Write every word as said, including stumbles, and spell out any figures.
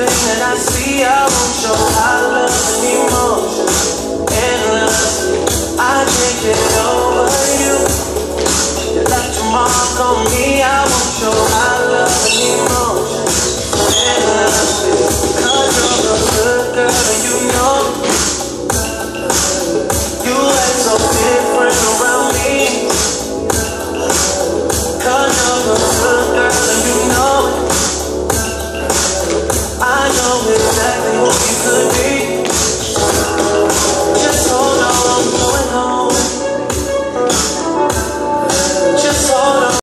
everything that I see, I won't show our love anymore. Endless, I can't get over you. You left your mark on me.